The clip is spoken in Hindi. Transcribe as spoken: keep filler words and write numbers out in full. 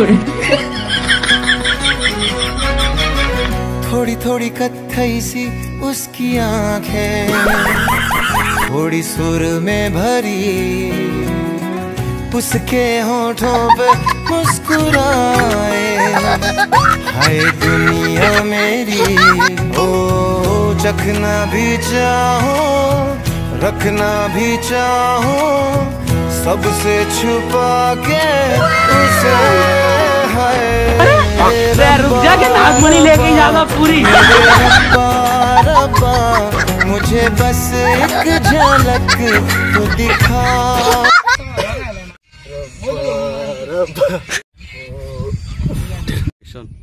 थोड़ी थोड़ी कत्थई सी उसकी आंखें, थोड़ी सुर में भरी, उसके होठों पे मुस्कुराए। हाय दुनिया मेरी, ओ चखना भी चाहो, रखना भी चाहो, सबसे छुपा के उसे। हाय रुक जा के नागमणि लेके जाना पूरी। रब्बा मुझे बस एक झलक तो दिखा। रब्बा